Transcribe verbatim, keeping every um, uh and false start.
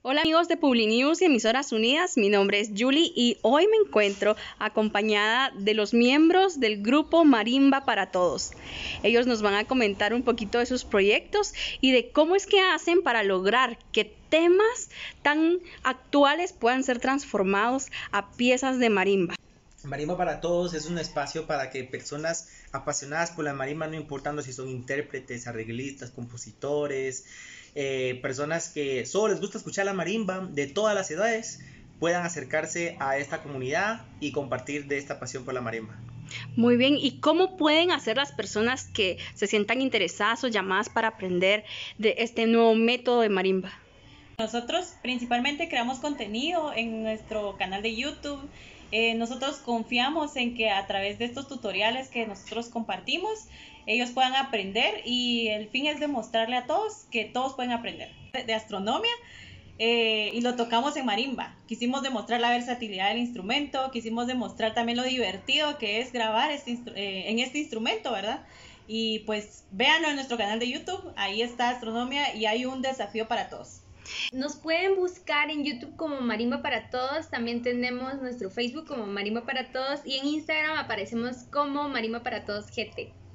Hola amigos de Publinews y Emisoras Unidas, mi nombre es Julie y hoy me encuentro acompañada de los miembros del grupo Marimba para Todos. Ellos nos van a comentar un poquito de sus proyectos y de cómo es que hacen para lograr que temas tan actuales puedan ser transformados a piezas de marimba. Marimba para Todos es un espacio para que personas apasionadas por la marimba, no importando si son intérpretes, arreglistas, compositores, eh, personas que solo les gusta escuchar la marimba de todas las edades, puedan acercarse a esta comunidad y compartir de esta pasión por la marimba. Muy bien, ¿y cómo pueden hacer las personas que se sientan interesadas o llamadas para aprender de este nuevo método de marimba? Nosotros principalmente creamos contenido en nuestro canal de YouTube. Eh, nosotros confiamos en que a través de estos tutoriales que nosotros compartimos, ellos puedan aprender y el fin es demostrarle a todos que todos pueden aprender de, de astronomía eh, y lo tocamos en marimba. Quisimos demostrar la versatilidad del instrumento, quisimos demostrar también lo divertido que es grabar este eh, en este instrumento, ¿verdad? Y pues véanlo en nuestro canal de YouTube, ahí está astronomía y hay un desafío para todos. Nos pueden buscar en YouTube como Marimba para Todos, también tenemos nuestro Facebook como Marimba para Todos y en Instagram aparecemos como Marimba para Todos G T.